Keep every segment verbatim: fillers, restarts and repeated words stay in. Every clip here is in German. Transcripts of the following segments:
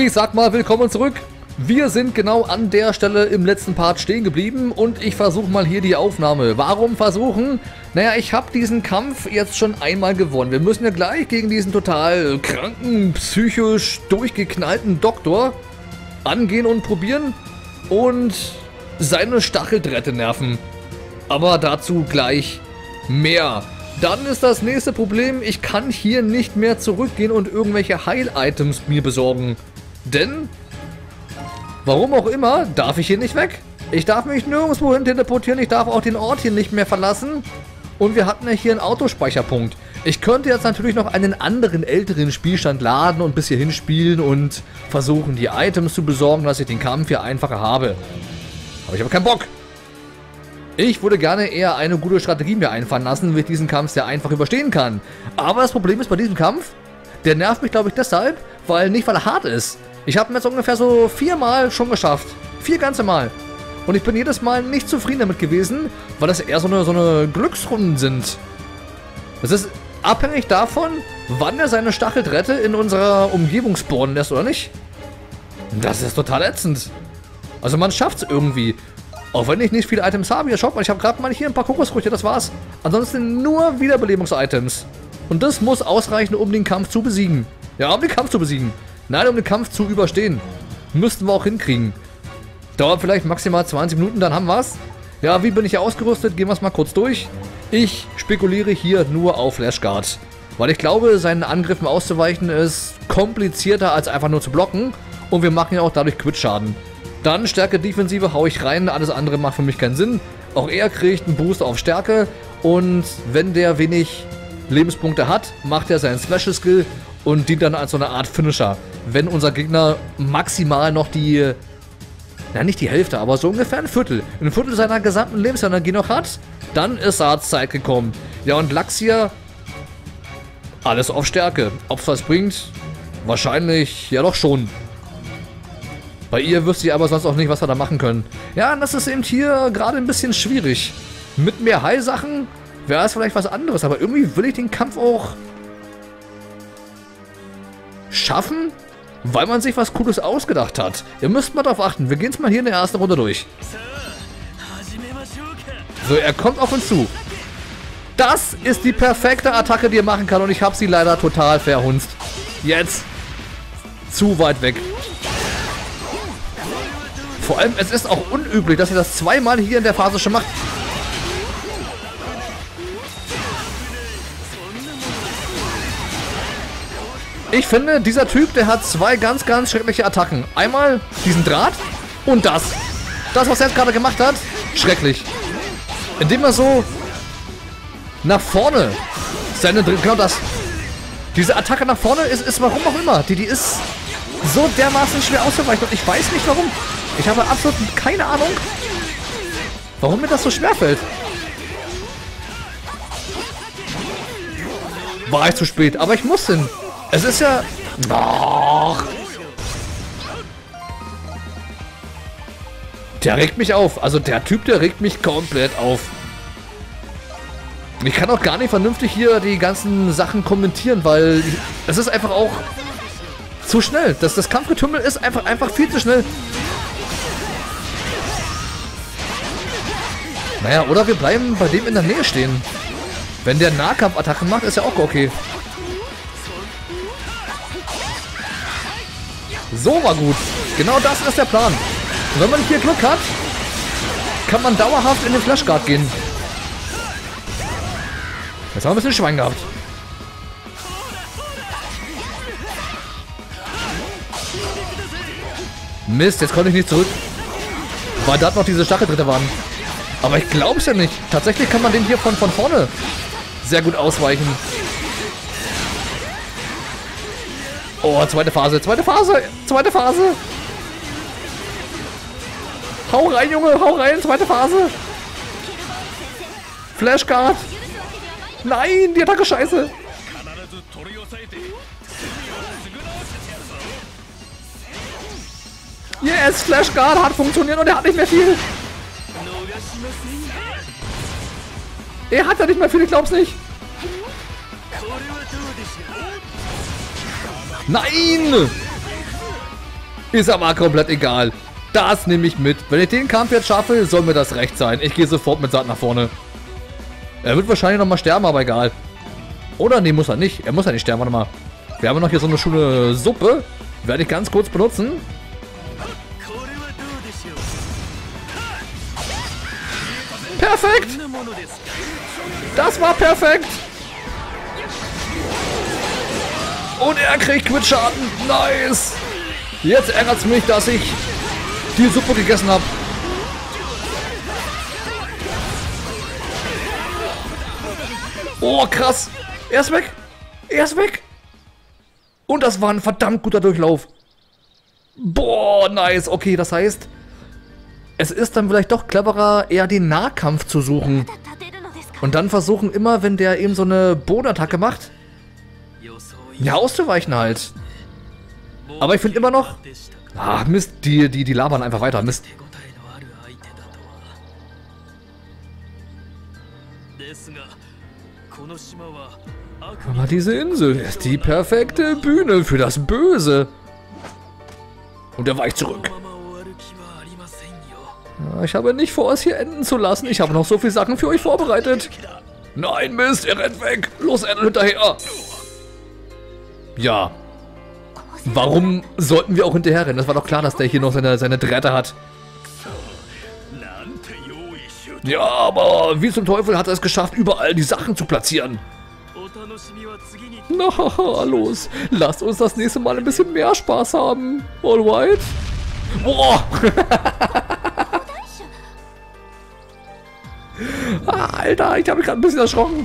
Ich sag mal, willkommen zurück. Wir sind genau an der Stelle im letzten Part stehen geblieben und ich versuche mal hier die Aufnahme. Warum versuchen? Naja, ich habe diesen Kampf jetzt schon einmal gewonnen. Wir müssen ja gleich gegen diesen total kranken, psychisch durchgeknallten Doktor angehen und probieren und seine Stacheldrähte nerven. Aber dazu gleich mehr. Dann ist das nächste Problem, ich kann hier nicht mehr zurückgehen und irgendwelche Heil-Items mir besorgen. Denn, warum auch immer, darf ich hier nicht weg. Ich darf mich nirgendwo hin teleportieren, ich darf auch den Ort hier nicht mehr verlassen. Und wir hatten ja hier einen Autospeicherpunkt. Ich könnte jetzt natürlich noch einen anderen älteren Spielstand laden und bis hierhin spielen und versuchen, die Items zu besorgen, dass ich den Kampf hier einfacher habe. Habe ich aber keinen Bock. Ich würde gerne eher eine gute Strategie mir einfallen lassen, wie ich diesen Kampf sehr einfach überstehen kann. Aber das Problem ist bei diesem Kampf, der nervt mich, glaube ich, deshalb, weil nicht, weil er hart ist. Ich habe ihn jetzt ungefähr so viermal schon geschafft. Vier ganze Mal. Und ich bin jedes Mal nicht zufrieden damit gewesen, weil das eher so eine, so eine Glücksrunden sind. Das ist abhängig davon, wann er seine Stacheldrähte in unserer Umgebung spawnen lässt oder nicht. Das ist total ätzend. Also man schafft es irgendwie. Auch wenn ich nicht viele Items habe. Ja, schaut mal, ich habe gerade mal hier ein paar Kokosfrüchte, das war's. Ansonsten nur Wiederbelebungs-Items. Und das muss ausreichen, um den Kampf zu besiegen. Ja, um den Kampf zu besiegen. Nein, um den Kampf zu überstehen. Müssten wir auch hinkriegen. Dauert vielleicht maximal zwanzig Minuten, dann haben wir's. Ja, wie bin ich hier ausgerüstet? Gehen wir es mal kurz durch. Ich spekuliere hier nur auf Flashguard. Weil ich glaube, seinen Angriffen auszuweichen ist komplizierter als einfach nur zu blocken. Und wir machen ja auch dadurch Quit-Schaden. Dann Stärke, Defensive, hau ich rein. Alles andere macht für mich keinen Sinn. Auch er kriegt einen Boost auf Stärke. Und wenn der wenig Lebenspunkte hat, macht er seinen Special Skill und dient dann als so eine Art Finisher. Wenn unser Gegner maximal noch die, na nicht die Hälfte, aber so ungefähr ein Viertel, ein Viertel seiner gesamten Lebensenergie noch hat, dann ist Zeit gekommen. Ja, und Laxia, alles auf Stärke. Ob es was bringt? Wahrscheinlich ja doch schon. Bei ihr wüsste ich aber sonst auch nicht, was wir da machen können. Ja, und das ist eben hier gerade ein bisschen schwierig. Mit mehr Heilsachen wäre es vielleicht was anderes, aber irgendwie will ich den Kampf auch schaffen, weil man sich was Cooles ausgedacht hat. Ihr müsst mal darauf achten. Wir gehen es mal hier in der ersten Runde durch. So, er kommt auf uns zu. Das ist die perfekte Attacke, die er machen kann. Und ich habe sie leider total verhunzt. Jetzt. Zu weit weg. Vor allem, es ist auch unüblich, dass er das zweimal hier in der Phase schon macht. Ich finde, dieser Typ, der hat zwei ganz, ganz schreckliche Attacken. Einmal diesen Draht und das. Das, was er jetzt gerade gemacht hat, schrecklich. Indem er so nach vorne seine, genau das. Diese Attacke nach vorne ist, ist warum auch immer. Die, die ist so dermaßen schwer auszuweichen und ich weiß nicht warum. Ich habe absolut keine Ahnung, warum mir das so schwer fällt. War ich zu spät, aber ich muss hin. Es ist ja... Ach. Der regt mich auf. Also der Typ, der regt mich komplett auf. Ich kann auch gar nicht vernünftig hier die ganzen Sachen kommentieren, weil es ist einfach auch zu schnell. Das, das Kampfgetümmel ist einfach, einfach viel zu schnell. Naja, oder wir bleiben bei dem in der Nähe stehen. Wenn der Nahkampfattacken macht, ist ja auch okay. So war gut. Genau das ist der Plan. Und wenn man hier Glück hat, kann man dauerhaft in den Flashguard gehen. Jetzt haben wir ein bisschen Schwein gehabt. Mist, jetzt konnte ich nicht zurück. Weil da noch diese Stacheldritte waren. Aber ich glaube es ja nicht. Tatsächlich kann man den hier von, von vorne sehr gut ausweichen. Oh, zweite Phase, zweite Phase, zweite Phase. Hau rein, Junge, hau rein, zweite Phase. Flashguard. Nein, die Attacke scheiße. Yes, Flashguard hat funktioniert und er hat nicht mehr viel. Er hat ja nicht mehr viel, ich glaub's nicht. Nein! Ist aber komplett egal. Das nehme ich mit. Wenn ich den Kampf jetzt schaffe, soll mir das recht sein. Ich gehe sofort mit Sand nach vorne. Er wird wahrscheinlich nochmal sterben, aber egal. Oder? Nee, muss er nicht. Er muss ja nicht sterben. Warte mal. Wir haben noch hier so eine schöne Suppe. Werde ich ganz kurz benutzen. Perfekt! Das war perfekt! Und er kriegt Quitschaden. Nice! Jetzt ärgert es mich, dass ich die Suppe gegessen habe. Oh, krass! Er ist weg! Er ist weg! Und das war ein verdammt guter Durchlauf. Boah, nice. Okay, das heißt, es ist dann vielleicht doch cleverer, eher den Nahkampf zu suchen. Und dann versuchen immer, wenn der eben so eine Bodenattacke macht, ja, auszuweichen halt. Aber ich finde immer noch... Ah, Mist, die, die, die labern einfach weiter. Mist. Aber diese Insel ist die perfekte Bühne für das Böse. Und er weicht zurück. Ja, ich habe nicht vor, es hier enden zu lassen. Ich habe noch so viele Sachen für euch vorbereitet. Nein, Mist, er rennt weg. Los, Edel, hinterher. Ja. Warum sollten wir auch hinterher rennen? Das war doch klar, dass der hier noch seine, seine Drähte hat. Ja, aber wie zum Teufel hat er es geschafft, überall die Sachen zu platzieren? Na, los. Lasst uns das nächste Mal ein bisschen mehr Spaß haben. Alright? Boah. Ah, Alter, ich habe mich gerade ein bisschen erschrocken.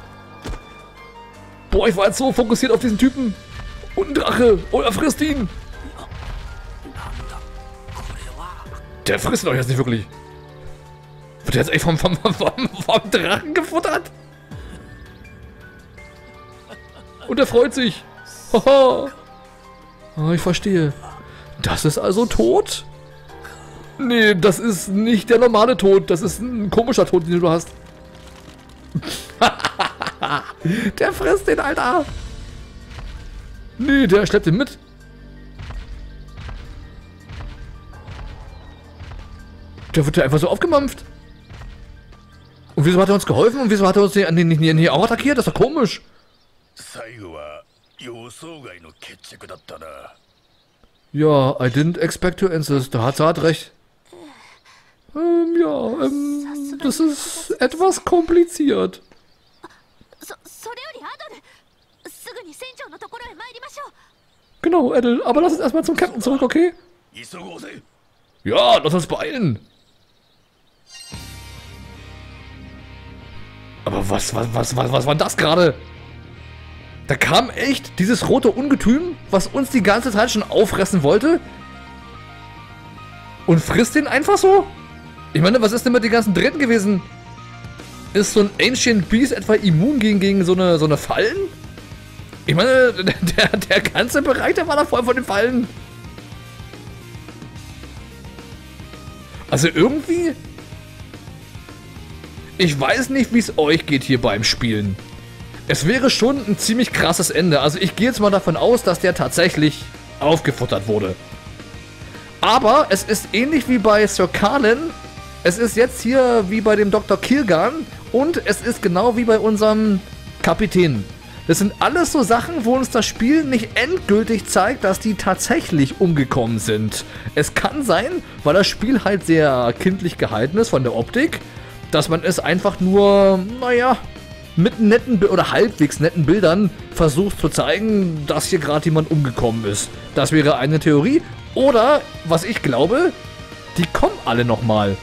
Boah, ich war jetzt so fokussiert auf diesen Typen. Und ein Drache. Oh, er frisst ihn. Der frisst ihn doch jetzt nicht wirklich. Wird der jetzt echt vom, vom, vom, vom Drachen gefuttert? Und er freut sich. Haha. Oh, ich verstehe. Das ist also tot? Nee, das ist nicht der normale Tod. Das ist ein komischer Tod, den du hast. Der frisst den, Alter. Nee, der schleppt ihn mit. Der wird ja einfach so aufgemampft. Und wieso hat er uns geholfen? Und wieso hat er uns hier, nee, nee, nee, auch attackiert? Das ist doch komisch. Ja, I didn't expect to insist. Da hat er hat recht. Ähm, ja, ähm, das ist etwas kompliziert. Genau, Edel, aber lass uns erstmal zum Captain zurück, okay? Ja, lass uns beeilen. Aber was, was, was, was, was war das gerade? Da kam echt dieses rote Ungetüm, was uns die ganze Zeit schon auffressen wollte. Und frisst den einfach so? Ich meine, was ist denn mit den ganzen Drähten gewesen? Ist so ein Ancient Beast etwa immun gegen, gegen so eine, so eine Fallen? Ich meine, der, der ganze Bereich, der war da voll von den Fallen. Also irgendwie... Ich weiß nicht, wie es euch geht hier beim Spielen. Es wäre schon ein ziemlich krasses Ende. Also ich gehe jetzt mal davon aus, dass der tatsächlich aufgefuttert wurde. Aber es ist ähnlich wie bei Sir Kalen. Es ist jetzt hier wie bei dem Doktor Kilgan. Und es ist genau wie bei unserem Kapitän. Das sind alles so Sachen, wo uns das Spiel nicht endgültig zeigt, dass die tatsächlich umgekommen sind. Es kann sein, weil das Spiel halt sehr kindlich gehalten ist von der Optik, dass man es einfach nur, naja, mit netten oder halbwegs netten Bildern versucht zu zeigen, dass hier gerade jemand umgekommen ist. Das wäre eine Theorie. Oder, was ich glaube, die kommen alle nochmal.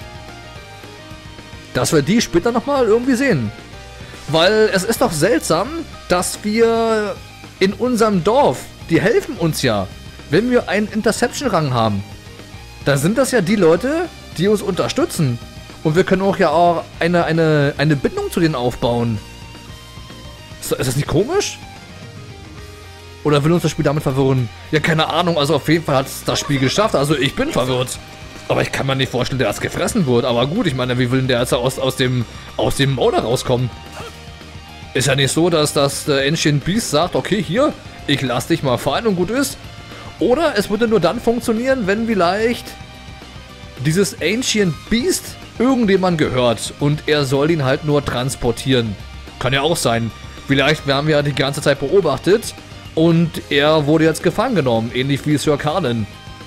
Dass wir die später nochmal irgendwie sehen. Weil es ist doch seltsam, dass wir in unserem Dorf, die helfen uns ja, wenn wir einen Interception-Rang haben. Da sind das ja die Leute, die uns unterstützen. Und wir können auch ja auch eine, eine, eine Bindung zu denen aufbauen. Ist, ist das nicht komisch? Oder will uns das Spiel damit verwirren? Ja, keine Ahnung. Also auf jeden Fall hat es das Spiel geschafft. Also ich bin verwirrt. Aber ich kann mir nicht vorstellen, dass gefressen wird. Aber gut, ich meine, wie will denn der jetzt aus, aus dem, aus dem Maul rauskommen? Ist ja nicht so, dass das äh, Ancient Beast sagt, okay, hier, ich lass dich mal fallen und gut ist. Oder es würde nur dann funktionieren, wenn vielleicht dieses Ancient Beast irgendjemand gehört und er soll ihn halt nur transportieren. Kann ja auch sein. Vielleicht werden wir ja die ganze Zeit beobachtet und er wurde jetzt gefangen genommen, ähnlich wie Sir Kardin.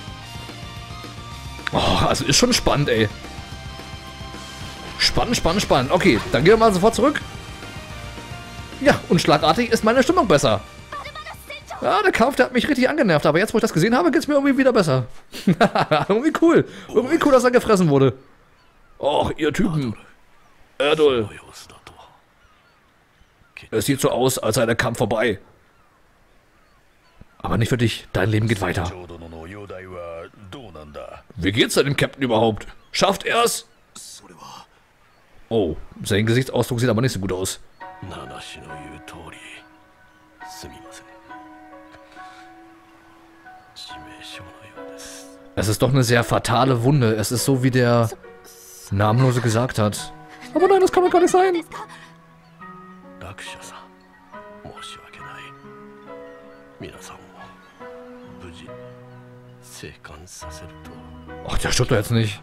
Oh, also ist schon spannend, ey. Spannend, spannend, spannend. Okay, dann gehen wir mal sofort zurück. Ja, und schlagartig ist meine Stimmung besser. Ja, der Kampf, der hat mich richtig angenervt, aber jetzt, wo ich das gesehen habe, geht es mir irgendwie wieder besser. Irgendwie cool. Irgendwie cool, dass er gefressen wurde. Och, ihr Typen. Erdol. Es sieht so aus, als sei der Kampf vorbei. Aber nicht für dich. Dein Leben geht weiter. Wie geht's denn dem Captain überhaupt? Schafft er's? Oh, sein Gesichtsausdruck sieht aber nicht so gut aus. Es ist doch eine sehr fatale Wunde. Es ist so, wie der Namenlose gesagt hat. Aber nein, das kann doch gar nicht sein. Ach, der stirbt doch jetzt nicht.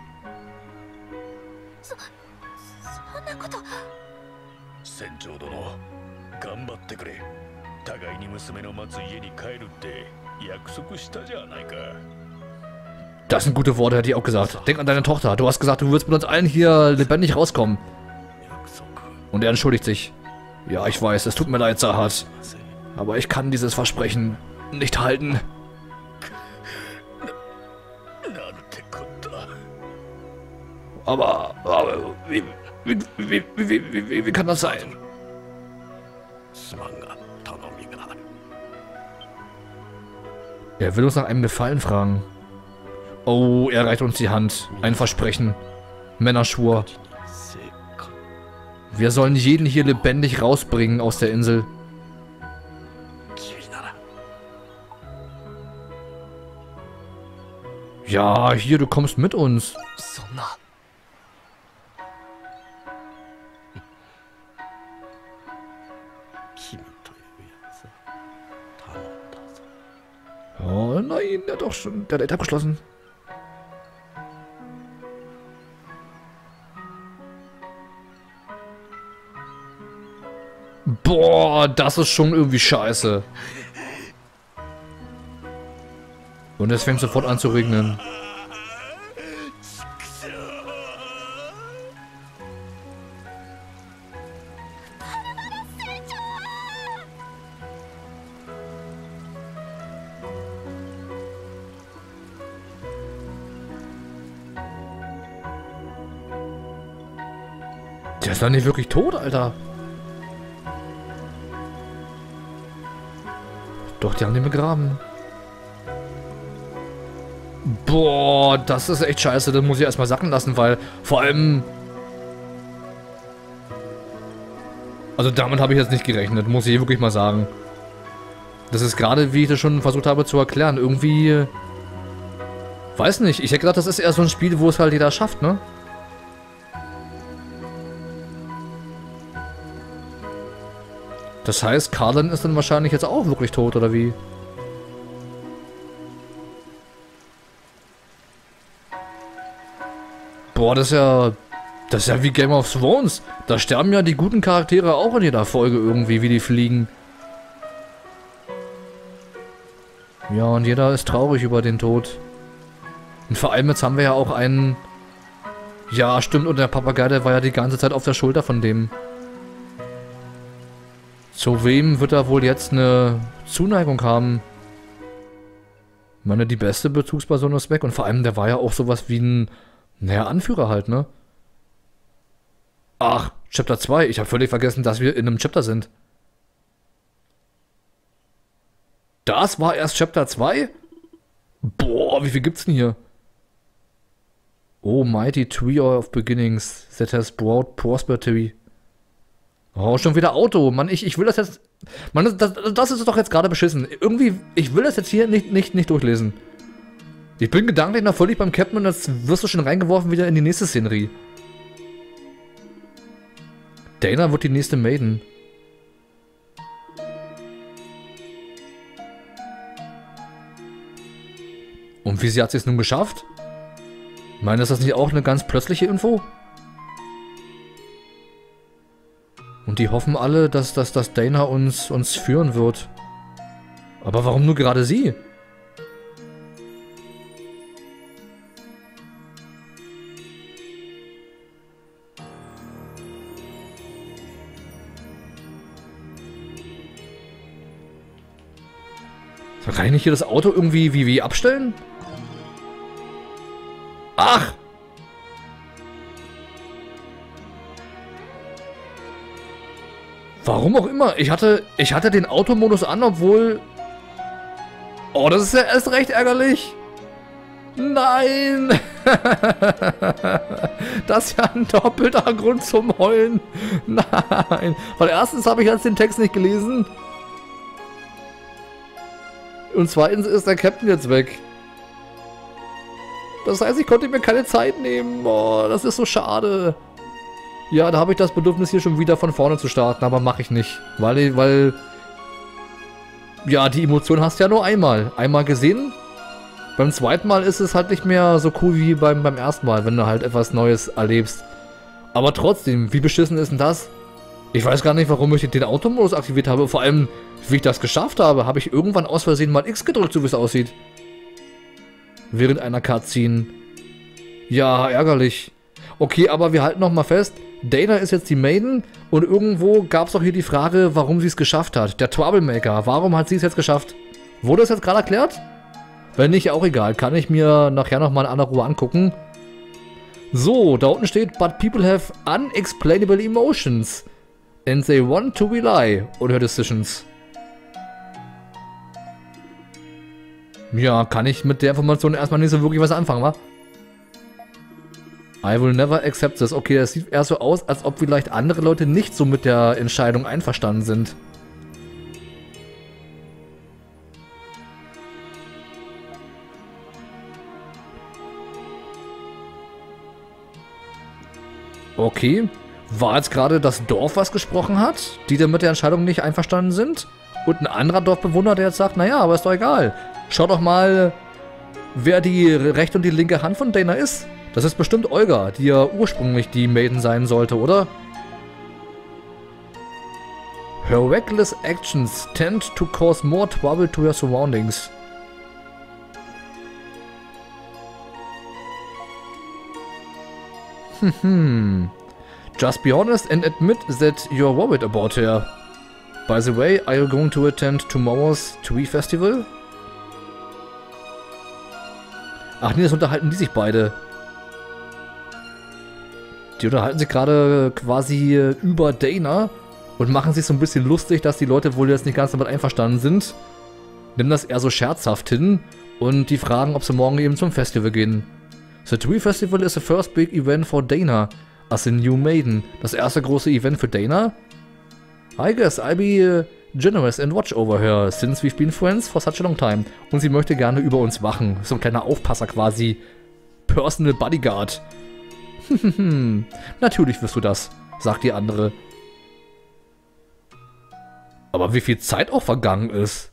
Das sind gute Worte, hätte ich auch gesagt. Denk an deine Tochter. Du hast gesagt, du wirst mit uns allen hier lebendig rauskommen. Und er entschuldigt sich. Ja, ich weiß, es tut mir leid, Sahat. Aber ich kann dieses Versprechen nicht halten. Aber, aber wie, wie, wie, wie, wie, wie, wie kann das sein? Er will uns nach einem Gefallen fragen. Oh, er reicht uns die Hand. Ein Versprechen. Männerschwur. Wir sollen jeden hier lebendig rausbringen aus der Insel. Ja, hier, du kommst mit uns. Oh nein, der hat doch schon, der hat abgeschlossen. Boah, das ist schon irgendwie scheiße. Und es fängt sofort an zu regnen. Der ist doch nicht wirklich tot, Alter. Doch, die haben den begraben. Boah, das ist echt scheiße. Das muss ich erstmal sacken lassen, weil vor allem... Also damit habe ich jetzt nicht gerechnet, muss ich wirklich mal sagen. Das ist gerade, wie ich das schon versucht habe zu erklären, irgendwie... Weiß nicht, ich hätte gedacht, das ist eher so ein Spiel, wo es halt jeder schafft, ne? Das heißt, Kardin ist dann wahrscheinlich jetzt auch wirklich tot, oder wie? Boah, das ist ja... Das ist ja wie Game of Thrones. Da sterben ja die guten Charaktere auch in jeder Folge irgendwie, wie die fliegen. Ja, und jeder ist traurig über den Tod. Und vor allem jetzt haben wir ja auch einen... Ja, stimmt, und der Papagei, der war ja die ganze Zeit auf der Schulter von dem. Zu wem wird er wohl jetzt eine Zuneigung haben? Ich meine, die beste Bezugsperson ist weg. Und vor allem, der war ja auch sowas wie ein, naja, Anführer halt, ne? Ach, Chapter zwei. Ich habe völlig vergessen, dass wir in einem Chapter sind. Das war erst Chapter zwei? Boah, wie viel gibt's denn hier? Oh, mighty tree of beginnings that has brought prosperity. Oh, schon wieder Auto. Mann, ich, ich will das jetzt... Mann, das, das ist doch jetzt gerade beschissen. Irgendwie, ich will das jetzt hier nicht, nicht, nicht durchlesen. Ich bin gedanklich noch völlig beim Captain und jetzt wirst du schon reingeworfen wieder in die nächste Szenerie. Dana wird die nächste Maiden. wie sie hat sie es nun geschafft? Ich meine, ist das nicht auch eine ganz plötzliche Info? Und die hoffen alle, dass, dass, dass Dana uns, uns führen wird. Aber warum nur gerade sie? Kann ich nicht hier das Auto irgendwie wie, wie abstellen? Ach! Warum auch immer. Ich hatte, ich hatte den Automodus an, obwohl... Oh, das ist ja erst recht ärgerlich. Nein! Das ist ja ein doppelter Grund zum Heulen. Nein. Weil erstens habe ich jetzt den Text nicht gelesen. Und zweitens ist der Captain jetzt weg. Das heißt, ich konnte mir keine Zeit nehmen. Oh, das ist so schade. Ja, da habe ich das Bedürfnis, hier schon wieder von vorne zu starten, aber mache ich nicht. Weil, weil... Ja, die Emotion hast du ja nur einmal. Einmal gesehen. Beim zweiten Mal ist es halt nicht mehr so cool wie beim, beim ersten Mal, wenn du halt etwas Neues erlebst. Aber trotzdem, wie beschissen ist denn das? Ich weiß gar nicht, warum ich den Automodus aktiviert habe. Vor allem, wie ich das geschafft habe, habe ich irgendwann aus Versehen mal X gedrückt, so wie es aussieht. Während einer Cutscene. Ja, ärgerlich. Okay, aber wir halten nochmal fest. Dana ist jetzt die Maiden und irgendwo gab es doch hier die Frage, warum sie es geschafft hat. Der Troublemaker, warum hat sie es jetzt geschafft? Wurde es jetzt gerade erklärt? Wenn nicht, auch egal. Kann ich mir nachher nochmal in aller Ruhe angucken. So, da unten steht, but people have unexplainable emotions. And they want to rely on her decisions. Ja, kann ich mit der Information erstmal nicht so wirklich was anfangen, wa? I will never accept this. Okay, das sieht eher so aus, als ob vielleicht andere Leute nicht so mit der Entscheidung einverstanden sind. Okay. War jetzt gerade das Dorf, was gesprochen hat, die dann mit der Entscheidung nicht einverstanden sind? Und ein anderer Dorfbewohner, der jetzt sagt, naja, aber ist doch egal. Schau doch mal, wer die rechte und die linke Hand von Dana ist. Das ist bestimmt Olga, die ja ursprünglich die Maiden sein sollte, oder? Her reckless actions tend to cause more trouble to her surroundings. Hm. Just be honest and admit that you're worried about her. By the way, are you going to attend tomorrow's Tree Festival? Ach nee, das unterhalten die sich beide. Die unterhalten sich gerade quasi über Dana und machen sich so ein bisschen lustig, dass die Leute wohl jetzt nicht ganz damit einverstanden sind. Nehmen das eher so scherzhaft hin und die fragen, ob sie morgen eben zum Festival gehen. The Tree Festival is the first big event for Dana as a new maiden. Das erste große Event für Dana? I guess I'll be uh, generous and watch over her, since we've been friends for such a long time. Und sie möchte gerne über uns wachen. So ein kleiner Aufpasser quasi. Personal Bodyguard. Natürlich wirst du das, sagt die andere. Aber wie viel Zeit auch vergangen ist.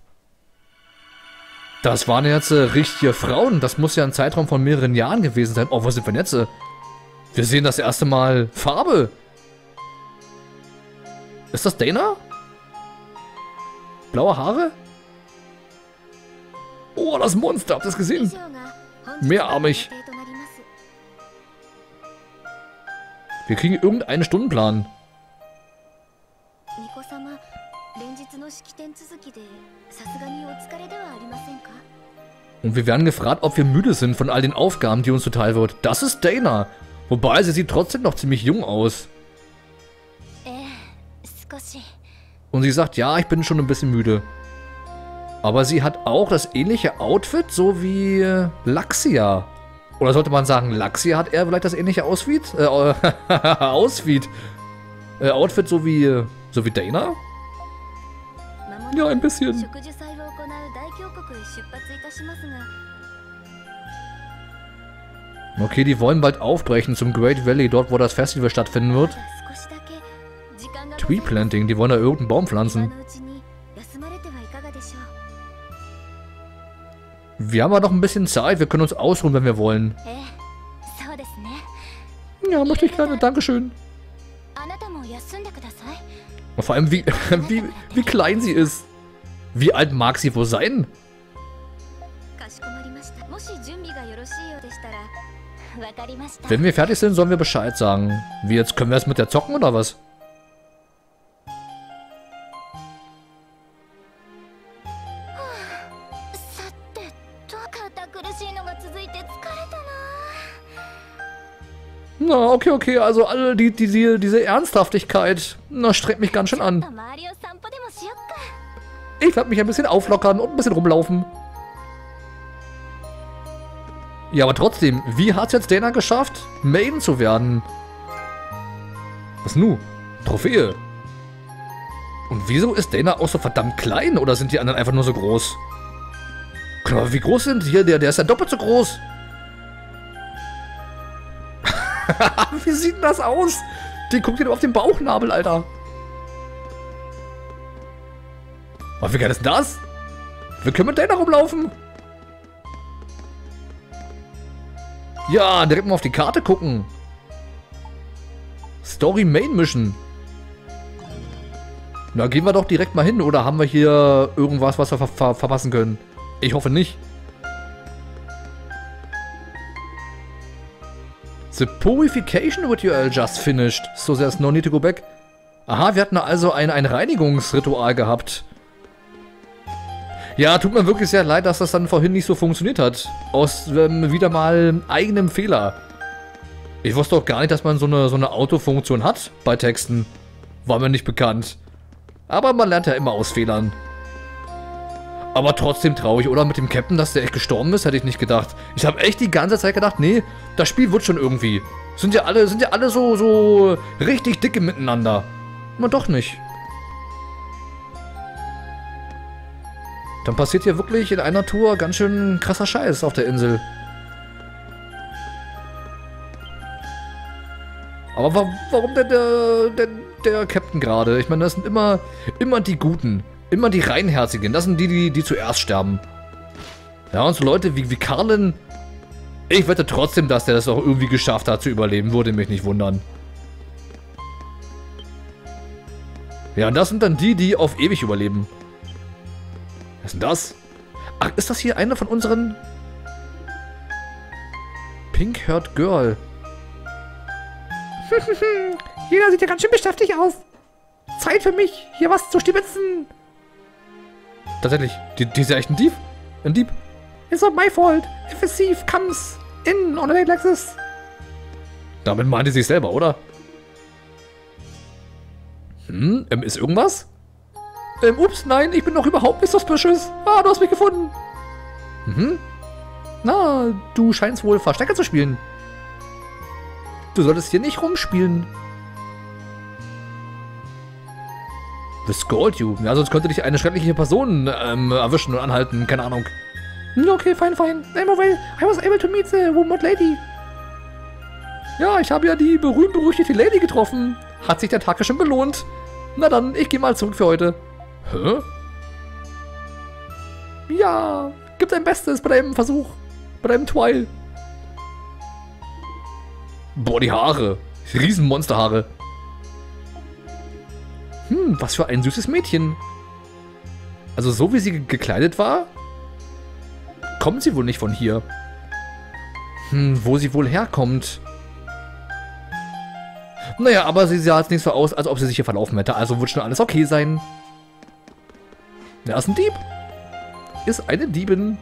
Das waren jetzt äh, richtige Frauen. Das muss ja ein Zeitraum von mehreren Jahren gewesen sein. Oh, wo sind wir jetzt? Wir sehen das erste Mal Farbe. Ist das Dana? Blaue Haare? Oh, das Monster. Habt ihr das gesehen? Mehrarmig. Wir kriegen irgendeinen Stundenplan. Und wir werden gefragt, ob wir müde sind von all den Aufgaben, die uns zuteil wird. Das ist Dana. Wobei, sie sieht trotzdem noch ziemlich jung aus. Und sie sagt, ja, ich bin schon ein bisschen müde. Aber sie hat auch das ähnliche Outfit, so wie Laxia. Oder sollte man sagen, Laxia hat eher vielleicht das ähnliche Outfit? Äh, Outfit. Äh, Outfit so wie, so wie Dana? Ja, ein bisschen. Okay, die wollen bald aufbrechen zum Great Valley, dort wo das Festival stattfinden wird. Tree Planting, die wollen da irgendeinen Baum pflanzen. Wir haben aber noch ein bisschen Zeit. Wir können uns ausruhen, wenn wir wollen. Ja, möchte ich gerne. Dankeschön. Und vor allem, wie, wie, wie klein sie ist. Wie alt mag sie wohl sein? Wenn wir fertig sind, sollen wir Bescheid sagen. Wie jetzt? Können wir es mit der zocken oder was? Na, okay, okay, also alle die, die, die, diese Ernsthaftigkeit, na, strengt mich ganz schön an. Ich werde mich ein bisschen auflockern und ein bisschen rumlaufen. Ja, aber trotzdem, wie hat es jetzt Dana geschafft, Maiden zu werden? Was nu? Trophäe. Und wieso ist Dana auch so verdammt klein? Oder sind die anderen einfach nur so groß? Aber wie groß sind hier? Der, der ist ja doppelt so groß. Wie sieht denn das aus? Die guckt dir auf den Bauchnabel, Alter. Oh, wie geil ist das? Wir können mit Dana rumlaufen. Ja, direkt mal auf die Karte gucken. Story Main Mission. Na, gehen wir doch direkt mal hin. Oder haben wir hier irgendwas, was wir ver ver verpassen können? Ich hoffe nicht. The Purification Ritual just finished. So there's no need to go back. Aha, wir hatten also ein, ein Reinigungsritual gehabt. Ja, tut mir wirklich sehr leid, dass das dann vorhin nicht so funktioniert hat. Aus ähm, wieder mal eigenem Fehler. Ich wusste auch gar nicht, dass man so eine, so eine Autofunktion hat bei Texten. War mir nicht bekannt. Aber man lernt ja immer aus Fehlern. Aber trotzdem traurig, oder? Mit dem Captain, dass der echt gestorben ist, hätte ich nicht gedacht. Ich habe echt die ganze Zeit gedacht, nee, das Spiel wird schon irgendwie. Sind ja alle, sind ja alle so, so richtig dicke miteinander. Aber doch nicht. Dann passiert hier wirklich in einer Tour ganz schön krasser Scheiß auf der Insel. Aber wa warum denn der, der, der Captain gerade? Ich meine, das sind immer, immer die Guten. Immer die Reinherzigen. Das sind die, die, die zuerst sterben. Ja, und so Leute wie, wie Carlin. Ich wette trotzdem, dass der das auch irgendwie geschafft hat zu überleben. Würde mich nicht wundern. Ja, und das sind dann die, die auf ewig überleben. Was ist denn das? Ach, ist das hier einer von unseren... Pink-Haired Girl. Jeder sieht ja ganz schön beschäftigt aus. Zeit für mich, hier was zu stibitzen. Tatsächlich, die, die ist ja echt ein Dieb. Ein Dieb. It's not my fault. If a thief comes in on a day like this. Damit meinte sie sich selber, oder? Hm, ähm, ist irgendwas? Ähm, ups, nein, ich bin doch überhaupt nicht suspicious. Ah, du hast mich gefunden. Mhm. Na, du scheinst wohl Verstecker zu spielen. Du solltest hier nicht rumspielen. The scold you. Ja, sonst könnte dich eine schreckliche Person ähm, erwischen und anhalten. Keine Ahnung. Okay, fine, fine. Well, I was able to meet the remote lady. Ja, ich habe ja die berühmt-berüchtigte Lady getroffen. Hat sich der Tag ja schon belohnt. Na dann, ich gehe mal zurück für heute. Hä? Ja, gib dein Bestes bei deinem Versuch. Bei deinem Trial. Boah, die Haare. Riesenmonsterhaare. Hm, was für ein süßes Mädchen. Also so wie sie ge gekleidet war, kommt sie wohl nicht von hier. Hm, wo sie wohl herkommt. Naja, aber sie sah jetzt nicht so aus, als ob sie sich hier verlaufen hätte. Also wird schon alles okay sein. Ja, ist ein Dieb. Ist eine Diebin.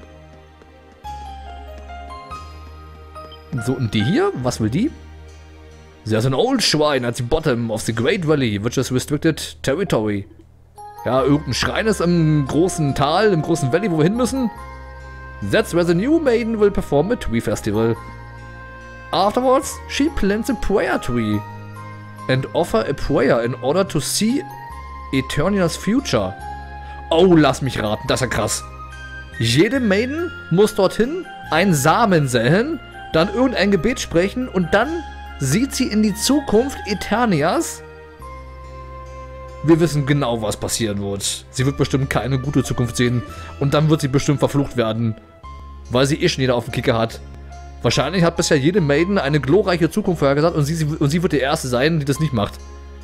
So, und die hier? Was will die? There's an old shrine at the bottom of the Great Valley, which is restricted territory. Ja, irgendein Schrein ist im großen Tal, im großen Valley, wo wir hin müssen. That's where the new maiden will perform a tree festival. Afterwards, she plants a prayer tree and offer a prayer in order to see Eternia's future. Oh, lass mich raten, das ist ja krass. Jede Maiden muss dorthin einen Samen säen, dann irgendein Gebet sprechen und dann sieht sie in die Zukunft Eternias. Wir wissen genau, was passieren wird. Sie wird bestimmt keine gute Zukunft sehen und dann wird sie bestimmt verflucht werden. Weil sie eh schon jeder auf dem Kicker hat. Wahrscheinlich hat bisher jede Maiden eine glorreiche Zukunft vorhergesagt und sie, sie, und sie wird die erste sein, die das nicht macht.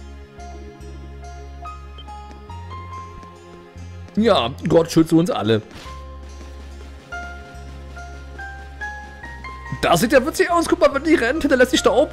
Ja, Gott schütze uns alle. Das sieht ja witzig aus. Guck mal, wenn die rennt, hinterlässt sie Staub.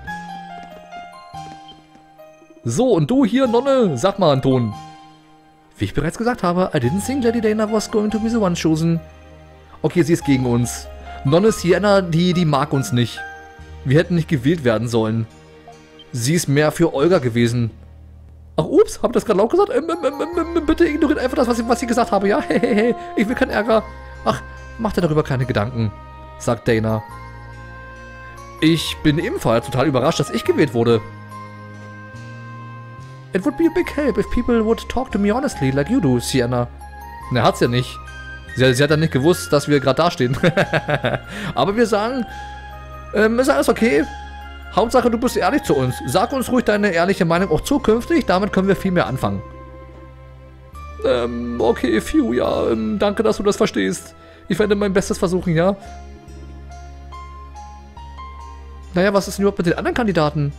So, und du hier, Nonne, sag mal, Anton. Wie ich bereits gesagt habe, I didn't think Lady Dana was going to be the one chosen. Okay, sie ist gegen uns. Nonne Sienna, die, die mag uns nicht. Wir hätten nicht gewählt werden sollen. Sie ist mehr für Olga gewesen. Ach, ups, hab ich das gerade laut gesagt? Ähm, ähm, ähm, ähm, bitte ignoriert einfach das, was ich, was ich gesagt habe, ja? Hey, hey, hey, ich will keinen Ärger. Ach, mach dir darüber keine Gedanken, sagt Dana. Ich bin ebenfalls total überrascht, dass ich gewählt wurde. It would be a big help if people would talk to me honestly, like you do, Sienna. Ne, hat's ja nicht. Sie, sie hat ja nicht gewusst, dass wir gerade dastehen. Aber wir sagen, ähm, ist alles okay. Hauptsache, du bist ehrlich zu uns. Sag uns ruhig deine ehrliche Meinung auch zukünftig, damit können wir viel mehr anfangen. Ähm, okay, phew, ja, ähm, danke, dass du das verstehst. Ich werde mein Bestes versuchen, ja? Naja, was ist denn überhaupt mit den anderen Kandidaten?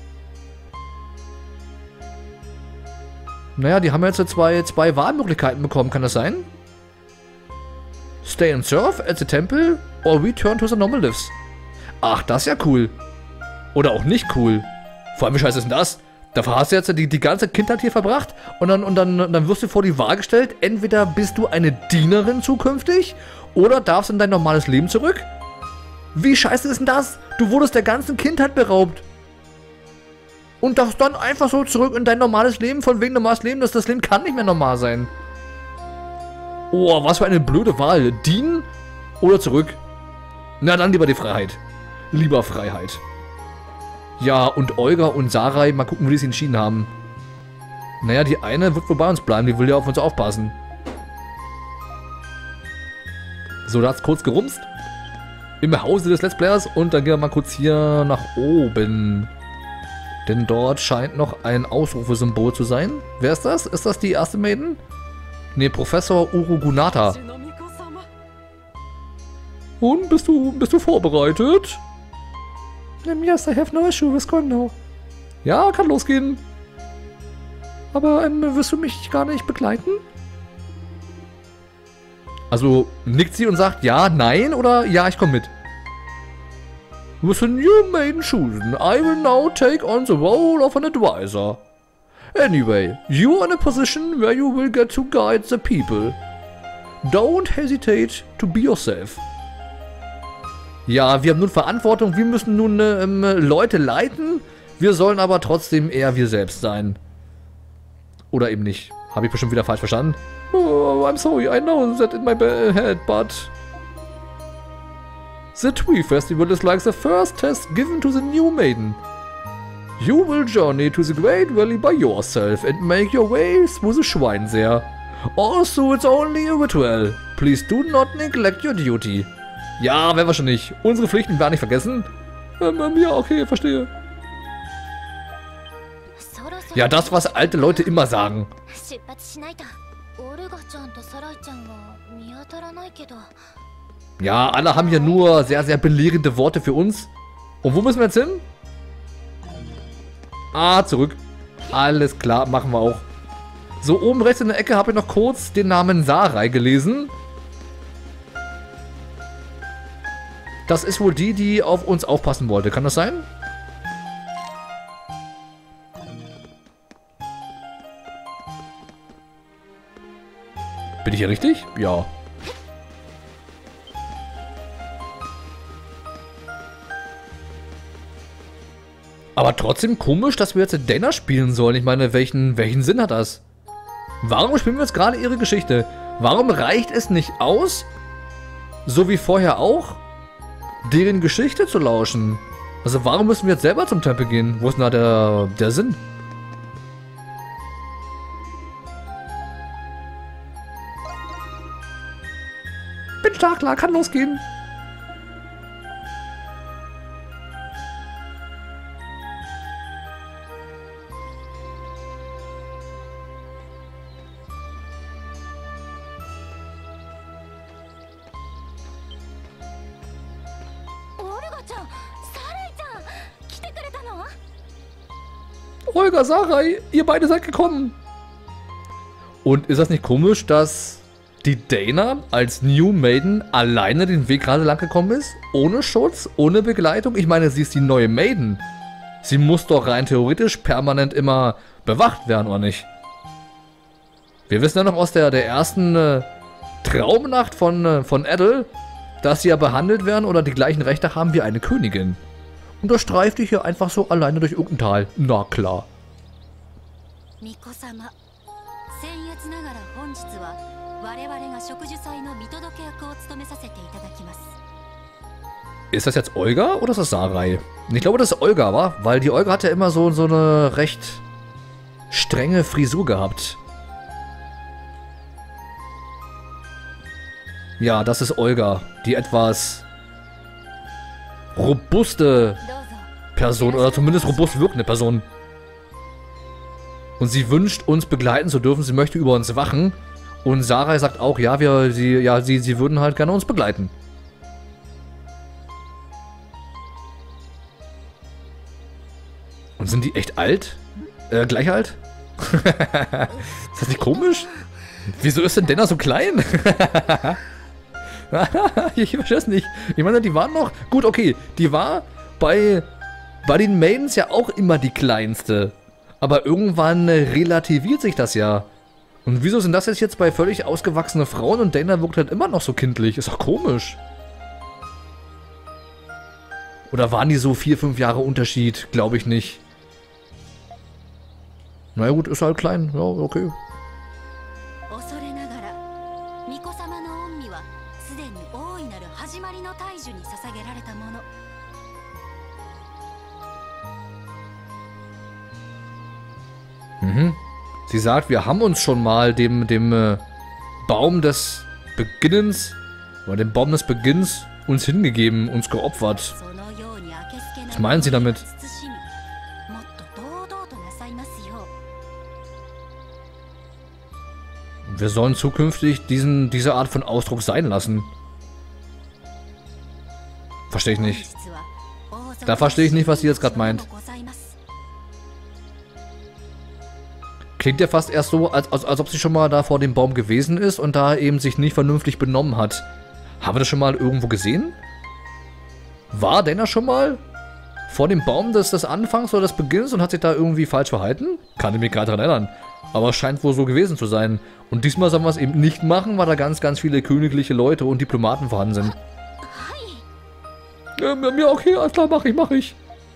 Naja, die haben jetzt zwei, zwei Wahlmöglichkeiten bekommen, kann das sein? Stay and serve at the temple or return to the normal lives. Ach, das ist ja cool. Oder auch nicht cool. Vor allem, wie scheiße ist denn das? Dafür hast du jetzt die, die ganze Kindheit hier verbracht und dann, und dann, dann wirst du vor die Wahl gestellt, entweder bist du eine Dienerin zukünftig oder darfst in dein normales Leben zurück? Wie scheiße ist denn das? Du wurdest der ganzen Kindheit beraubt. Und darfst dann einfach so zurück in dein normales Leben, von wegen normales Leben, dass das Leben kann nicht mehr normal sein. Oh, was für eine blöde Wahl. Dienen oder zurück? Na, dann lieber die Freiheit. Lieber Freiheit. Ja, und Olga und Sarai, mal gucken, wie die sich entschieden haben. Naja, die eine wird wohl bei uns bleiben, die will ja auf uns aufpassen. So, da hat's kurz gerumst. Im Hause des Let's Players und dann gehen wir mal kurz hier nach oben. Denn dort scheint noch ein Ausrufesymbol zu sein. Wer ist das? Ist das die erste Maiden? Ne, Professor Urugunata. Und, bist du, bist du vorbereitet? Yes, I have no issue with going now. Ja, kann losgehen. Aber, ähm, wirst du mich gar nicht begleiten? Also, nickt sie und sagt ja, nein oder ja, ich komme mit? With a new maiden chosen, I will now take on the role of an advisor. Anyway, you are in a position where you will get to guide the people. Don't hesitate to be yourself. Ja, wir haben nun Verantwortung, wir müssen nun ähm, Leute leiten, wir sollen aber trotzdem eher wir selbst sein. Oder eben nicht. Habe ich bestimmt wieder falsch verstanden? Oh, I'm sorry, I know that in my head, but... The Tree Festival is like the first test given to the new maiden. You will journey to the Great Valley by yourself and make your way through the shrine there. Also, it's only a ritual. Please do not neglect your duty. Ja, werden wir schon nicht. Unsere Pflichten werden nicht vergessen. Ähm, ähm, ja, okay, verstehe. Ja, das, was alte Leute immer sagen. Ja, alle haben hier nur sehr, sehr belehrende Worte für uns. Und wo müssen wir jetzt hin? Ah, zurück. Alles klar, machen wir auch. So, oben rechts in der Ecke habe ich noch kurz den Namen Sarai gelesen. Das ist wohl die, die auf uns aufpassen wollte. Kann das sein? Bin ich hier richtig? Ja. Aber trotzdem komisch, dass wir jetzt Dana spielen sollen. Ich meine, welchen, welchen Sinn hat das? Warum spielen wir jetzt gerade ihre Geschichte? Warum reicht es nicht aus, so wie vorher auch, deren Geschichte zu lauschen? Also warum müssen wir jetzt selber zum Tempel gehen? Wo ist denn da der, der Sinn? Bin stark, klar, kann losgehen. Olga, Sarai, ihr beide seid gekommen. Und ist das nicht komisch, dass die Dana als New Maiden alleine den Weg gerade lang gekommen ist? Ohne Schutz, ohne Begleitung? Ich meine, sie ist die neue Maiden. Sie muss doch rein theoretisch permanent immer bewacht werden, oder nicht? Wir wissen ja noch aus der, der ersten äh, Traumnacht von, äh, von Adel, dass sie ja behandelt werden oder die gleichen Rechte haben wie eine Königin. Und da streift die hier einfach so alleine durch irgendein Tal. Na klar. Ist das jetzt Olga oder ist das Sarai? Ich glaube, das ist Olga, wa? Weil die Olga hat ja immer so, so eine recht strenge Frisur gehabt. Ja, das ist Olga. Die etwas robuste Person, oder zumindest robust wirkende Person. Und sie wünscht, uns begleiten zu dürfen. Sie möchte über uns wachen. Und Sarai sagt auch, ja, wir, sie, ja, sie, sie würden halt gerne uns begleiten. Und sind die echt alt? Äh, gleich alt? Ist das nicht komisch? Wieso ist denn Dana so klein? Ich verstehe es nicht. Ich meine, die waren noch... Gut, okay. Die war bei, bei den Maidens ja auch immer die kleinste. Aber irgendwann relativiert sich das ja. Und wieso sind das jetzt, jetzt bei völlig ausgewachsenen Frauen und Dana wirkt halt immer noch so kindlich? Ist doch komisch. Oder waren die so vier, fünf Jahre Unterschied? Glaube ich nicht. Na ja, gut, ist halt klein. Ja, okay. Mhm. Sie sagt, wir haben uns schon mal dem, dem äh, Baum des Beginnens, oder dem Baum des Beginns uns hingegeben, uns geopfert. Was meinen Sie damit? Wir sollen zukünftig diesen, diese Art von Ausdruck sein lassen. Verstehe ich nicht. Da verstehe ich nicht, was sie jetzt gerade meint. Klingt ja fast erst so, als, als, als ob sie schon mal da vor dem Baum gewesen ist und da eben sich nicht vernünftig benommen hat. Haben wir das schon mal irgendwo gesehen? War Dana schon mal vor dem Baum des, des Anfangs oder des Beginns und hat sich da irgendwie falsch verhalten? Kann ich mich gerade daran erinnern. Aber es scheint wohl so gewesen zu sein. Und diesmal sollen wir es eben nicht machen, weil da ganz, ganz viele königliche Leute und Diplomaten vorhanden sind. Ja, ja, okay, alles klar, mach ich, mach ich.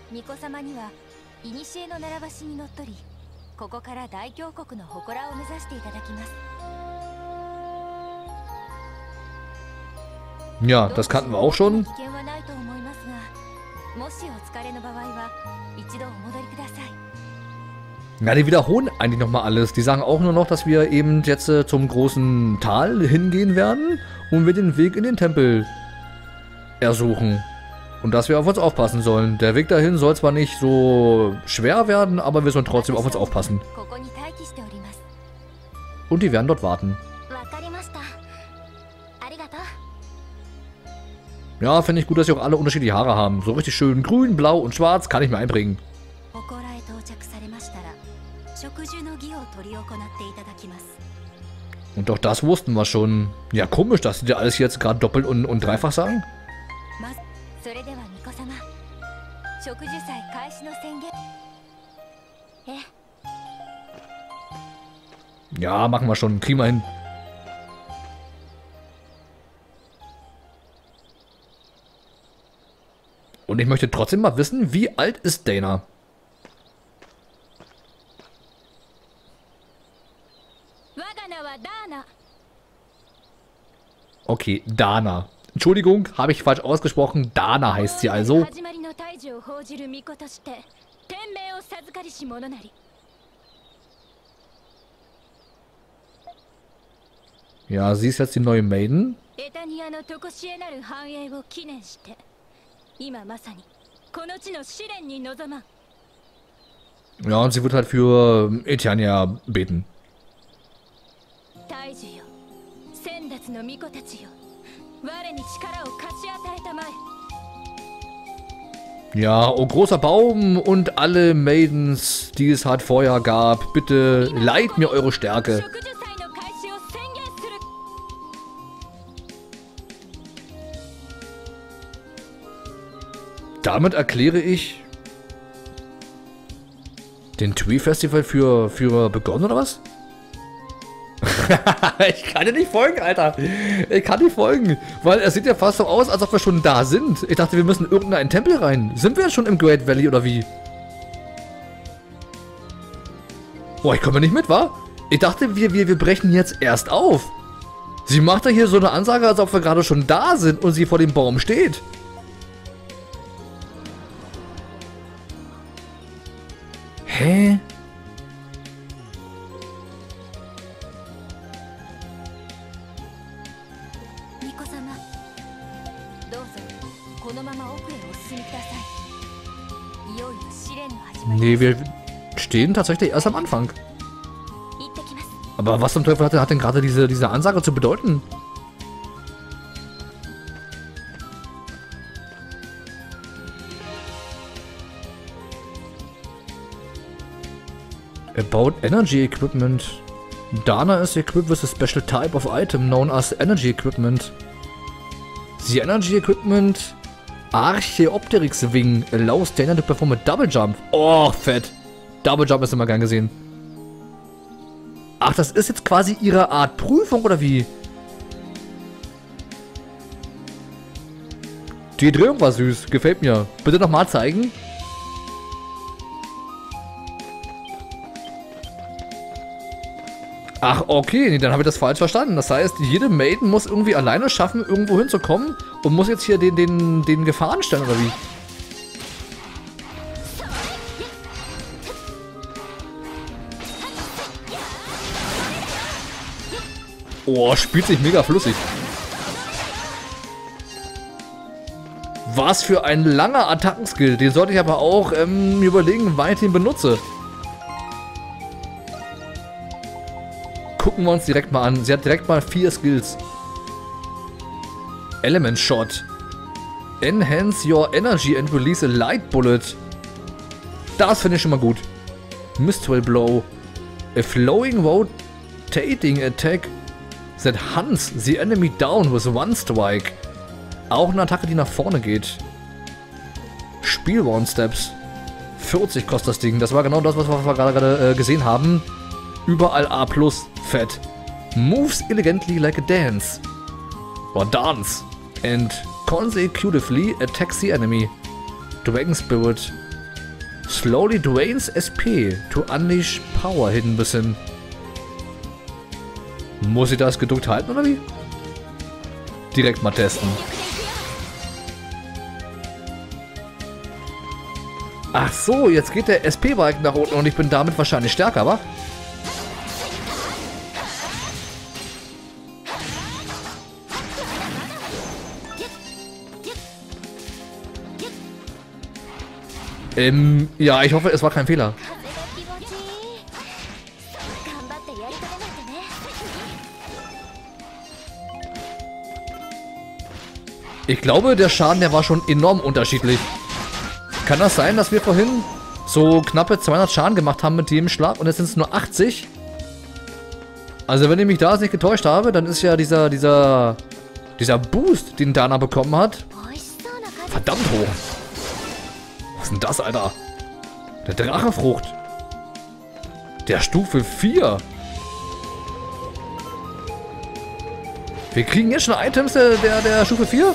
Ja, das kannten wir auch schon. Ja, die wiederholen eigentlich nochmal alles. Die sagen auch nur noch, dass wir eben jetzt äh, zum großen Tal hingehen werden und wir den Weg in den Tempel ersuchen. Und dass wir auf uns aufpassen sollen. Der Weg dahin soll zwar nicht so schwer werden, aber wir sollen trotzdem auf uns aufpassen. Und die werden dort warten. Ja, finde ich gut, dass sie auch alle unterschiedliche Haare haben. So richtig schön grün, blau und schwarz kann ich mir einbringen. Und doch das wussten wir schon. Ja, komisch, dass sie dir alles jetzt gerade doppelt und, und dreifach sagen. Ja, machen wir schon. Kriegen wir hin. Und ich möchte trotzdem mal wissen, wie alt ist Dana? Okay, Dana. Entschuldigung, habe ich falsch ausgesprochen. Dana heißt sie also. Ja, sie ist jetzt die neue Maiden. Ja, und sie wird halt für Eternia beten. Ja, oh großer Baum und alle Maidens, die es halt vorher gab, bitte leiht mir eure Stärke. Damit erkläre ich den Twee-Festival für, für begonnen, oder was? Ich kann dir nicht folgen, Alter. Ich kann nicht folgen. Weil es sieht ja fast so aus, als ob wir schon da sind. Ich dachte, wir müssen in irgendeinen Tempel rein. Sind wir jetzt schon im Great Valley, oder wie? Boah, ich komme nicht mit, wa? Ich dachte, wir, wir, wir brechen jetzt erst auf. Sie macht ja hier so eine Ansage, als ob wir gerade schon da sind und sie vor dem Baum steht. Hä? Nee, wir stehen tatsächlich erst am Anfang. Aber was zum Teufel hat, hat denn gerade diese, diese Ansage zu bedeuten? About energy equipment. Dana is equipped with a special type of item known as energy equipment. The energy equipment Archaeopteryx Wing allows Dana to perform a double jump. Oh, fett. Double Jump ist immer gern gesehen. Ach, das ist jetzt quasi ihre Art Prüfung, oder wie? Die Drehung war süß. Gefällt mir. Bitte nochmal zeigen. Ach, okay, nee, dann habe ich das falsch verstanden. Das heißt, jede Maiden muss irgendwie alleine schaffen, irgendwo hinzukommen und muss jetzt hier den, den, den Gefahren stellen, oder wie? Oh, spielt sich mega flüssig. Was für ein langer Attackenskill. Den sollte ich aber auch ähm, überlegen, wann ich den benutze. Gucken wir uns direkt mal an. Sie hat direkt mal vier Skills. Element Shot. Enhance your energy and release a light bullet. Das finde ich schon mal gut. Mistral Blow. A flowing rotating attack that hunts the enemy down with one strike. Auch eine Attacke, die nach vorne geht. Spielborn Steps. vierzig kostet das Ding. Das war genau das, was wir gerade äh, gesehen haben. Überall A plus. Fett. Moves elegantly like a dance. Or dance. And consecutively attacks the enemy. Dragon Spirit. Slowly drains S P to unleash power hidden within. Muss ich das gedrückt halten, oder wie? Direkt mal testen. Ach so, jetzt geht der S P-Balken nach unten und ich bin damit wahrscheinlich stärker, wa? Ähm, ja, ich hoffe, es war kein Fehler. Ich glaube, der Schaden, der war schon enorm unterschiedlich. Kann das sein, dass wir vorhin so knappe zweihundert Schaden gemacht haben mit jedem Schlag und jetzt sind es nur achtzig? Also wenn ich mich da jetzt nicht getäuscht habe, dann ist ja dieser, dieser, dieser Boost, den Dana bekommen hat, verdammt hoch. Was ist denn das, Alter? Der Drachenfrucht. Der Stufe vier. Wir kriegen jetzt schon Items der, der, der Stufe vier.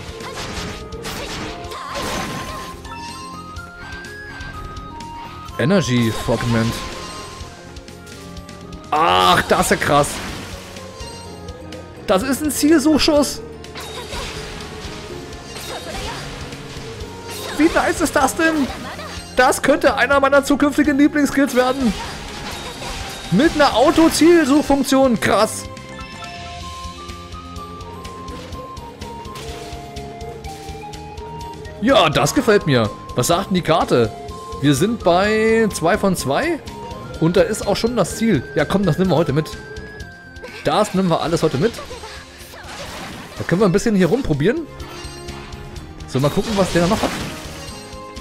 Energy Fragment. Ach, das ist ja krass. Das ist ein Zielsuchschuss. Wie nice ist das denn? Das könnte einer meiner zukünftigen Lieblingskills werden. Mit einer Auto-Zielsuchfunktion. Krass. Ja, das gefällt mir. Was sagt denn die Karte? Wir sind bei zwei von zwei. Und da ist auch schon das Ziel. Ja komm, das nehmen wir heute mit. Das nehmen wir alles heute mit. Da können wir ein bisschen hier rumprobieren. So, mal gucken, was der noch hat.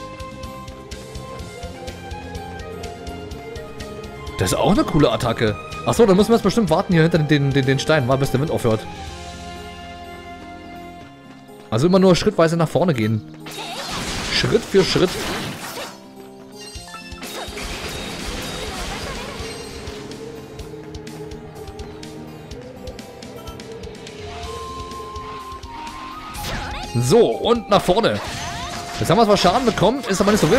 Das ist auch eine coole Attacke. Achso, dann müssen wir jetzt bestimmt warten hier hinter den, den, den Steinen, mal bis der Wind aufhört. Also immer nur schrittweise nach vorne gehen. Schritt für Schritt. So, und nach vorne. Jetzt haben wir zwar Schaden bekommen, ist aber nicht so wild.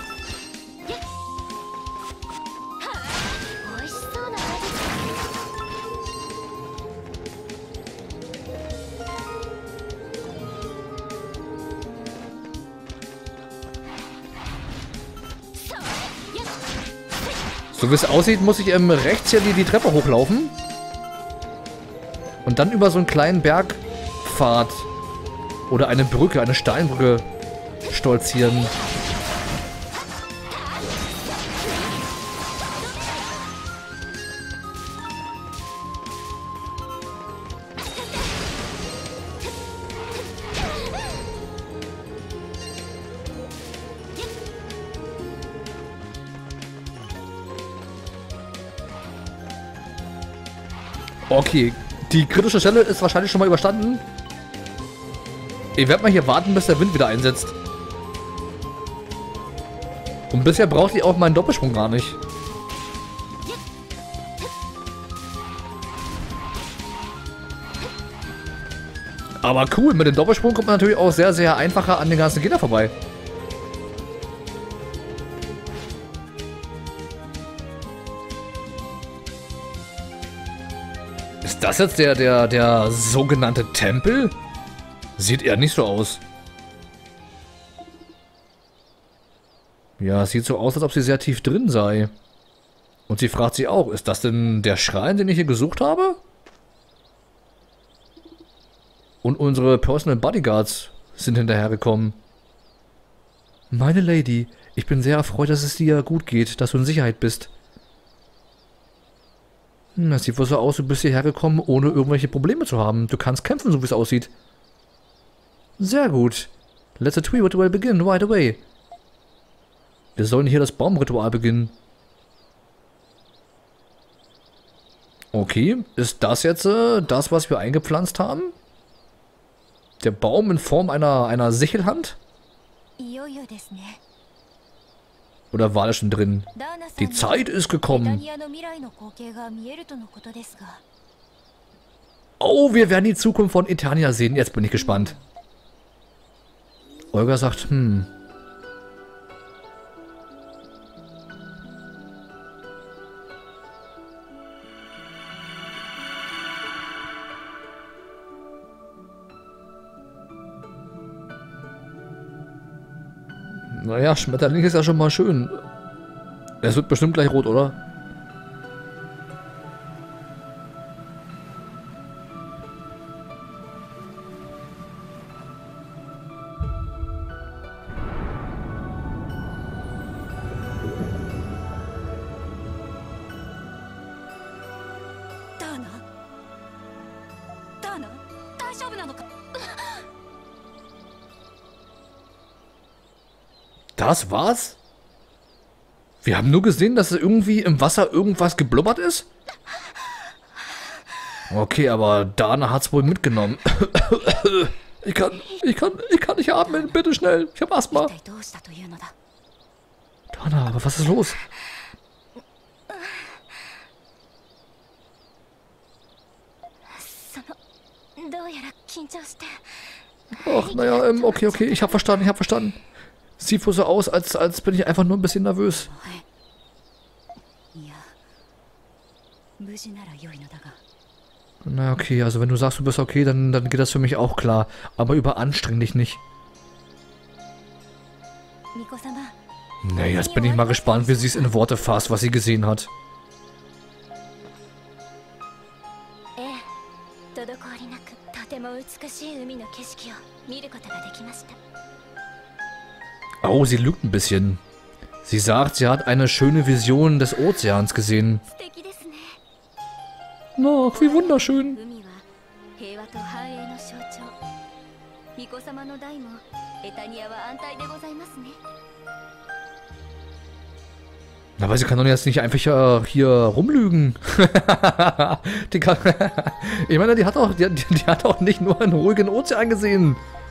So wie es aussieht, muss ich ähm, rechts hier die, die Treppe hochlaufen. Und dann über so einen kleinen Bergpfad oder eine Brücke, eine Steinbrücke stolzieren. Okay, die kritische Stelle ist wahrscheinlich schon mal überstanden. Ich werde mal hier warten, bis der Wind wieder einsetzt. Und bisher braucht ich auch meinen Doppelsprung gar nicht. Aber cool, mit dem Doppelsprung kommt man natürlich auch sehr, sehr einfacher an den ganzen Gegner vorbei. Ist das jetzt der, der, der sogenannte Tempel? Sieht eher nicht so aus. Ja, es sieht so aus, als ob sie sehr tief drin sei. Und sie fragt sich auch, ist das denn der Schrein, den ich hier gesucht habe? Und unsere Personal Bodyguards sind hinterhergekommen. Meine Lady, ich bin sehr erfreut, dass es dir gut geht, dass du in Sicherheit bist. Hm, das sieht wohl so aus, du bist hierher gekommen, ohne irgendwelche Probleme zu haben. Du kannst kämpfen, so wie es aussieht. Sehr gut. Let the tree ritual begin right away. Wir sollen hier das Baumritual beginnen. Okay, ist das jetzt äh, das, was wir eingepflanzt haben? Der Baum in Form einer, einer Sichelhand? Oder war das schon drin? Die Zeit ist gekommen. Oh, wir werden die Zukunft von Eternia sehen. Jetzt bin ich gespannt. Olga sagt, hm. Naja, Schmetterling ist ja schon mal schön. Es wird bestimmt gleich rot, oder? Das war's? Wir haben nur gesehen, dass irgendwie im Wasser irgendwas geblubbert ist? Okay, aber Dana hat's wohl mitgenommen. Ich kann, ich kann, ich kann nicht atmen. Bitte schnell. Ich habe Asthma. Dana, aber was ist los? Ach, naja, ähm, okay, okay. Ich habe verstanden, ich habe verstanden. Sieht wohl so aus, als, als bin ich einfach nur ein bisschen nervös. Na okay, also wenn du sagst, du bist okay, dann, dann geht das für mich auch klar. Aber überanstreng dich nicht. Na, jetzt bin ich mal gespannt, wie sie es in Worte fasst, was sie gesehen hat. Oh, sie lügt ein bisschen. Sie sagt, sie hat eine schöne Vision des Ozeans gesehen. Ach, wie wunderschön. Aber sie kann doch jetzt nicht einfach äh, hier rumlügen. die kann, ich meine, die hat auch, die, die hat auch nicht nur einen ruhigen Ozean gesehen.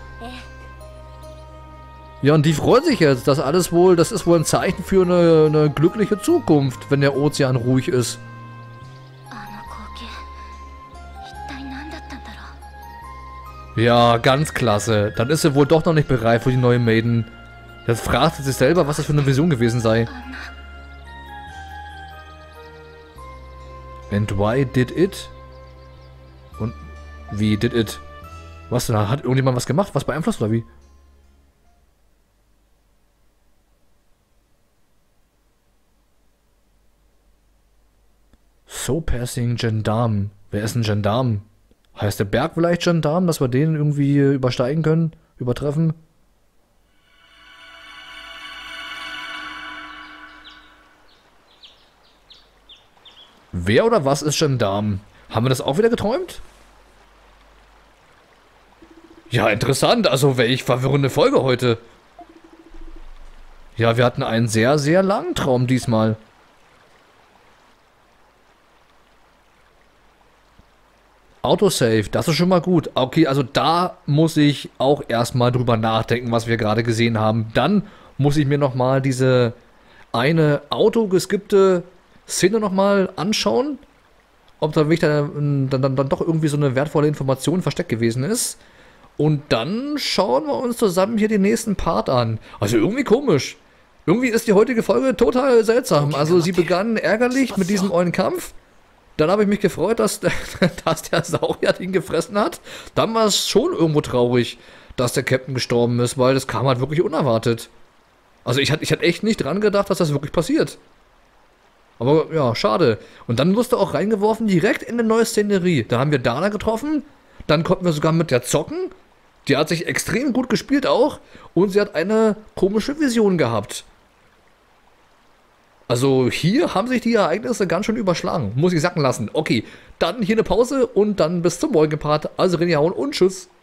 Ja, und die freut sich jetzt, dass alles wohl, das ist wohl ein Zeichen für eine, eine glückliche Zukunft, wenn der Ozean ruhig ist. Ja, ganz klasse. Dann ist sie wohl doch noch nicht bereit für die neue Maiden. Jetzt fragt sie sich selber, was das für eine Vision gewesen sei. And why did it? Und wie did it? Was denn? Hat irgendjemand was gemacht? Was beeinflusst oder wie? So passing Gendarm. Wer ist ein Gendarm? Heißt der Berg vielleicht Gendarm, dass wir den irgendwie übersteigen können? Übertreffen? Wer oder was ist Gendarm? Haben wir das auch wieder geträumt? Ja, interessant. Also, welch verwirrende Folge heute. Ja, wir hatten einen sehr, sehr langen Traum diesmal. Autosave, das ist schon mal gut. Okay, also da muss ich auch erstmal drüber nachdenken, was wir gerade gesehen haben. Dann muss ich mir nochmal diese eine autogeskippte Szene nochmal anschauen, ob da wirklich dann, dann, dann doch irgendwie so eine wertvolle Information versteckt gewesen ist. Und dann schauen wir uns zusammen hier den nächsten Part an. Also irgendwie komisch. Irgendwie ist die heutige Folge total seltsam. Also sie begann ärgerlich mit diesem neuen Kampf. Dann habe ich mich gefreut, dass, dass der Saurier ihn gefressen hat. Dann war es schon irgendwo traurig, dass der Captain gestorben ist, weil das kam halt wirklich unerwartet. Also ich hatte ich hatte echt nicht dran gedacht, dass das wirklich passiert. Aber ja, schade. Und dann wirst du auch reingeworfen direkt in eine neue Szenerie. Da haben wir Dana getroffen. Dann konnten wir sogar mit der zocken. Die hat sich extrem gut gespielt auch. Und sie hat eine komische Vision gehabt. Also hier haben sich die Ereignisse ganz schön überschlagen. Muss ich sacken lassen. Okay, dann hier eine Pause und dann bis zum morgigen Part. Also Rinjahauen und tschüss.